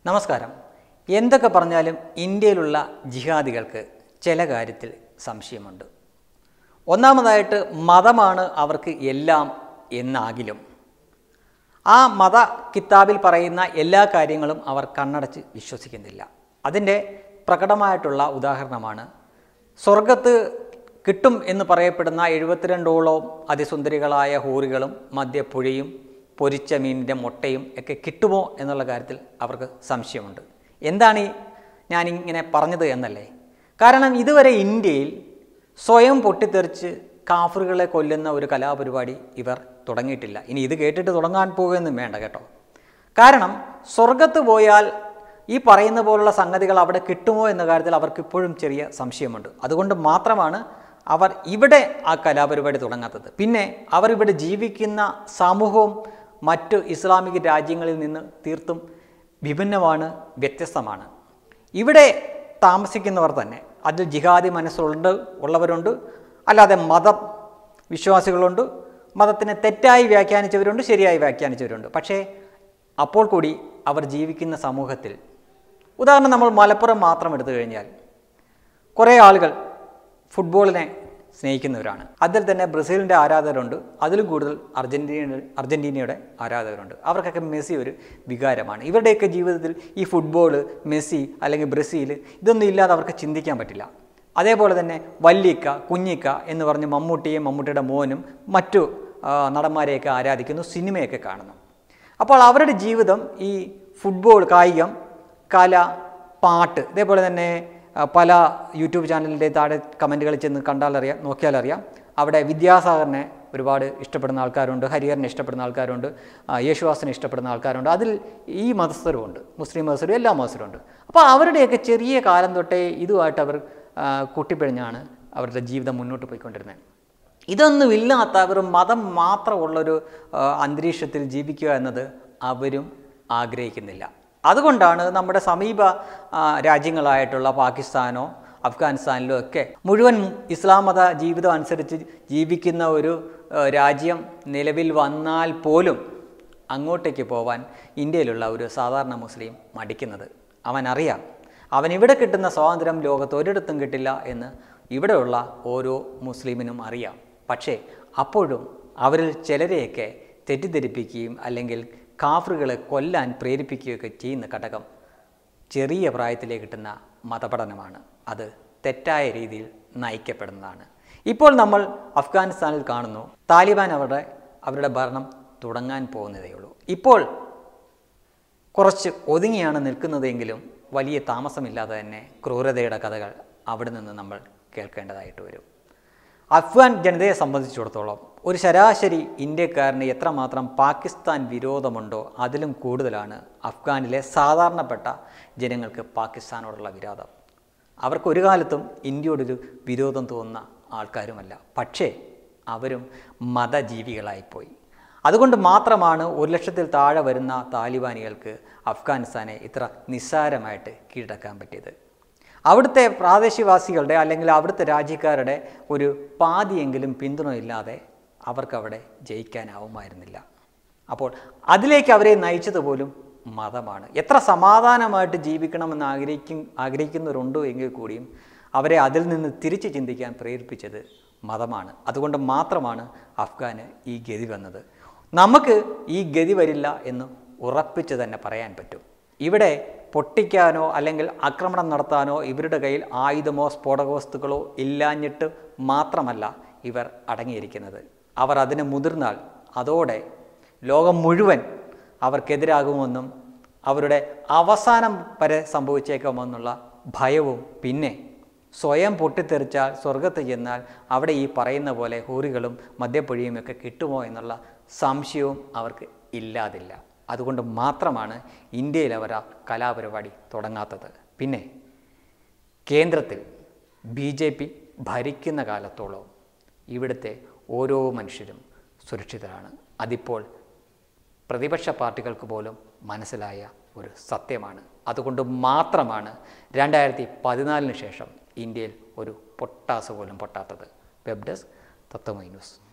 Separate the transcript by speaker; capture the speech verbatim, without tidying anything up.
Speaker 1: നമസ്കാരം. എന്തൊക്കെ പറഞ്ഞാലും ഇന്ത്യയിലുള്ള ജിഹാദികൾക്ക് ചില കാര്യത്തിൽ സംശയമുണ്ട്. ഒന്നാമതായിട്ട് മതമാണ് അവർക്ക് എല്ലാം എന്നാകിലും ആ മത കിതാബിൽ പറയുന്ന എല്ലാ കാര്യങ്ങളും അവർ കണ്ണടച്ച് വിശ്വസിക്കുന്നില്ല. അതിൻ്റെ പ്രകടമായിട്ടുള്ള ഉദാഹരണമാണ് സ്വർഗത്ത് കിട്ടും എന്ന് പറയപ്പെടുന്ന എഴുപത്തിരണ്ടോളം അതിസുന്ദരികളായ ഹൂറികളും മദ്യപ്പുഴയും പൊരിച്ച മീനിൻ്റെ മുട്ടയും ഒക്കെ കിട്ടുമോ എന്നുള്ള കാര്യത്തിൽ അവർക്ക് സംശയമുണ്ട്. എന്താണ് ഞാനിങ്ങനെ പറഞ്ഞത് എന്നല്ലേ? കാരണം ഇതുവരെ ഇന്ത്യയിൽ സ്വയം പൊട്ടിത്തെറിച്ച് കാഫറുകളെ കൊല്ലുന്ന ഒരു കലാപരിപാടി ഇവർ തുടങ്ങിയിട്ടില്ല. ഇനി ഇത് കേട്ടിട്ട് തുടങ്ങാൻ പോകുകയൊന്നും വേണ്ട കേട്ടോ. കാരണം സ്വർഗത്ത് പോയാൽ ഈ പറയുന്ന പോലുള്ള സംഗതികൾ അവിടെ കിട്ടുമോ എന്ന കാര്യത്തിൽ അവർക്ക് ഇപ്പോഴും ചെറിയ സംശയമുണ്ട്. അതുകൊണ്ട് മാത്രമാണ് അവർ ഇവിടെ ആ കലാപരിപാടി തുടങ്ങാത്തത്. പിന്നെ അവർ ഇവിടെ ജീവിക്കുന്ന സമൂഹവും മറ്റു ഇസ്ലാമിക രാജ്യങ്ങളിൽ നിന്ന് തീർത്തും വിഭിന്നമാണ്, വ്യത്യസ്തമാണ്. ഇവിടെ താമസിക്കുന്നവർ തന്നെ അതിൽ ജിഹാദി മനസ്സുണ്ട് ഉള്ളവരുണ്ട്, അല്ലാതെ മത വിശ്വാസികളുണ്ട്, മതത്തിനെ തെറ്റായി വ്യാഖ്യാനിച്ചവരുണ്ട്, ശരിയായി വ്യാഖ്യാനിച്ചവരുണ്ട്. പക്ഷേ അപ്പോൾ കൂടി അവർ ജീവിക്കുന്ന സമൂഹത്തിൽ, ഉദാഹരണം നമ്മൾ മലപ്പുറം മാത്രം എടുത്തു കഴിഞ്ഞാൽ കുറേ ആളുകൾ ഫുട്ബോളിനെ സ്നേഹിക്കുന്നവരാണ്. അതിൽ തന്നെ ബ്രസീലിൻ്റെ ആരാധകരുണ്ട്, അതിലും കൂടുതൽ അർജൻറ്റീന അർജൻറ്റീനയുടെ ആരാധകരുണ്ട്. അവർക്കൊക്കെ മെസ്സി ഒരു വികാരമാണ്. ഇവരുടെയൊക്കെ ജീവിതത്തിൽ ഈ ഫുട്ബോൾ, മെസ്സി അല്ലെങ്കിൽ ബ്രസീൽ ഇതൊന്നും ഇല്ലാതെ അവർക്ക് ചിന്തിക്കാൻ പറ്റില്ല. അതേപോലെ തന്നെ വല്ലിക്ക, കുഞ്ഞിക്ക എന്ന് പറഞ്ഞ് മമ്മൂട്ടിയും മമ്മൂട്ടിയുടെ മോനും മറ്റു നടന്മാരെയൊക്കെ ആരാധിക്കുന്നു, സിനിമയൊക്കെ കാണുന്നു. അപ്പോൾ അവരുടെ ജീവിതം ഈ ഫുട്ബോൾ, കായികം, കല, പാട്ട്, ഇതേപോലെ തന്നെ പല യൂട്യൂബ് ചാനലിൻ്റെ താഴെ കമൻറ്റുകളിൽ ചെന്ന് കണ്ടാലറിയാം, നോക്കിയാലറിയാം. അവിടെ വിദ്യാസാഗറിനെ ഒരുപാട് ഇഷ്ടപ്പെടുന്ന ആൾക്കാരുണ്ട്, ഹരിഹരനെ ഇഷ്ടപ്പെടുന്ന ആൾക്കാരുണ്ട്, യേശുദാസിനെ ഇഷ്ടപ്പെടുന്ന ആൾക്കാരുണ്ട്. അതിൽ ഈ മതസ്ഥരുമുണ്ട്, മുസ്ലിം മതസ്ഥരും എല്ലാ മതസ്ഥരുമുണ്ട്. അപ്പോൾ അവരുടെയൊക്കെ ചെറിയ കാലം തൊട്ടേ ഇതുമായിട്ട് അവർ കൂട്ടിപ്പിഴഞ്ഞാണ് അവരുടെ ജീവിതം മുന്നോട്ട് പോയിക്കൊണ്ടിരുന്നത്. ഇതൊന്നുമില്ലാത്ത അവർ മതം മാത്രമുള്ളൊരു അന്തരീക്ഷത്തിൽ ജീവിക്കുക എന്നത് അവരും ആഗ്രഹിക്കുന്നില്ല. അതുകൊണ്ടാണ് നമ്മുടെ സമീപ രാജ്യങ്ങളായിട്ടുള്ള പാകിസ്ഥാനോ അഫ്ഗാനിസ്ഥാനിലോ ഒക്കെ മുഴുവൻ ഇസ്ലാം മത ജീവിതം അനുസരിച്ച് ജീവിക്കുന്ന ഒരു രാജ്യം നിലവിൽ വന്നാൽ പോലും അങ്ങോട്ടേക്ക് പോവാൻ ഇന്ത്യയിലുള്ള ഒരു സാധാരണ മുസ്ലിം മടിക്കുന്നത്. അവനറിയാം, അവനിവിടെ കിട്ടുന്ന സ്വാതന്ത്ര്യം ലോകത്ത് ഒരിടത്തും കിട്ടില്ല എന്ന് ഇവിടെയുള്ള ഓരോ മുസ്ലിമിനും അറിയാം. പക്ഷേ അപ്പോഴും അവരിൽ ചിലരെയൊക്കെ തെറ്റിദ്ധരിപ്പിക്കുകയും അല്ലെങ്കിൽ കാഫറുകളെ കൊല്ലാൻ പ്രേരിപ്പിക്കുകയൊക്കെ ചെയ്യുന്ന ഘടകം ചെറിയ പ്രായത്തിലേക്ക് കിട്ടുന്ന മതപഠനമാണ്. അത് തെറ്റായ രീതിയിൽ നയിക്കപ്പെടുന്നതാണ്. ഇപ്പോൾ നമ്മൾ അഫ്ഗാനിസ്ഥാനിൽ കാണുന്നു, താലിബാൻ അവരുടെ അവരുടെ ഭരണം തുടങ്ങാൻ പോകുന്നതേ ഉള്ളൂ. ഇപ്പോൾ കുറച്ച് ഒതുങ്ങിയാണ് നിൽക്കുന്നതെങ്കിലും വലിയ താമസമില്ലാതെ തന്നെ ക്രൂരതയുടെ കഥകൾ അവിടെ നിന്ന് നമ്മൾ കേൾക്കേണ്ടതായിട്ട് വരും. അഫ്ഗാൻ ജനതയെ സംബന്ധിച്ചിടത്തോളം ഒരു ശരാശരി ഇന്ത്യക്കാരന് എത്രമാത്രം പാകിസ്ഥാൻ വിരോധമുണ്ടോ അതിലും കൂടുതലാണ് അഫ്ഗാനിലെ സാധാരണപ്പെട്ട ജനങ്ങൾക്ക് പാകിസ്ഥാനോടുള്ള വിരോധം. അവർക്ക് ഒരു കാലത്തും ഇന്ത്യയോടൊരു വിരോധം തോന്നുന്ന ആൾക്കാരുമല്ല. പക്ഷേ അവരും മതജീവികളായിപ്പോയി. അതുകൊണ്ട് മാത്രമാണ് ഒരു ലക്ഷത്തിൽ താഴെ വരുന്ന താലിബാനികൾക്ക് അഫ്ഗാനിസ്ഥാനെ ഇത്ര നിസ്സാരമായിട്ട് കീഴടക്കാൻ പറ്റിയത്. അവിടുത്തെ പ്രാദേശികവാസികളുടെ അല്ലെങ്കിൽ അവിടുത്തെ രാജ്യക്കാരുടെ ഒരു പാതിയെങ്കിലും പിന്തുണയില്ലാതെ അവർക്കവിടെ ജയിക്കാനാവുമായിരുന്നില്ല. അപ്പോൾ അതിലേക്ക് അവരെ നയിച്ചത് പോലും മതമാണ്. എത്ര സമാധാനമായിട്ട് ജീവിക്കണമെന്ന് ആഗ്രഹിക്കും ആഗ്രഹിക്കുന്നവരുണ്ടോ എങ്കിൽ കൂടിയും അവരെ അതിൽ നിന്ന് തിരിച്ച് ചിന്തിക്കാൻ പ്രേരിപ്പിച്ചത് മതമാണ്. അതുകൊണ്ട് മാത്രമാണ് അഫ്ഗാന് ഈ ഗതി വന്നത്. നമുക്ക് ഈ ഗതി വരില്ല എന്ന് ഉറപ്പിച്ച് തന്നെ പറയാൻ പറ്റും. ഇവിടെ പൊട്ടിക്കാനോ അല്ലെങ്കിൽ ആക്രമണം നടത്താനോ ഇവരുടെ കയ്യിൽ ആയുധമോ സ്ഫോടക വസ്തുക്കളോ ഇല്ലാഞ്ഞിട്ട് മാത്രമല്ല ഇവർ അടങ്ങിയിരിക്കുന്നത്. അവർ അതിന് മുതിർന്നാൽ അതോടെ ലോകം മുഴുവൻ അവർക്കെതിരാകുമെന്നും അവരുടെ അവസാനം വരെ സംഭവിച്ചേക്കാമെന്നുള്ള ഭയവും, പിന്നെ സ്വയം പൊട്ടിത്തെറിച്ചാൽ സ്വർഗത്ത് ചെന്നാൽ അവിടെ ഈ പറയുന്ന പോലെ ഹൂറികളും മദ്യപ്പൊഴിയും ഒക്കെ കിട്ടുമോ എന്നുള്ള സംശയവും അവർക്ക് ഇല്ലാതില്ല. അതുകൊണ്ട് മാത്രമാണ് ഇന്ത്യയിൽ അവർ ആ കലാപരിപാടി തുടങ്ങാത്തത്. പിന്നെ കേന്ദ്രത്തിൽ ബി ജെ പി ഭരിക്കുന്ന കാലത്തോളം ഇവിടുത്തെ ഓരോ മനുഷ്യരും സുരക്ഷിതരാണ്. അതിപ്പോൾ പ്രതിപക്ഷ പാർട്ടികൾക്ക് പോലും മനസ്സിലായ ഒരു സത്യമാണ്. അതുകൊണ്ട് മാത്രമാണ് രണ്ടായിരത്തി പതിനാലിന് ശേഷം ഇന്ത്യയിൽ ഒരു പൊട്ടാസ് പോലും പൊട്ടാത്തത്. Web desk Tatwamayi news.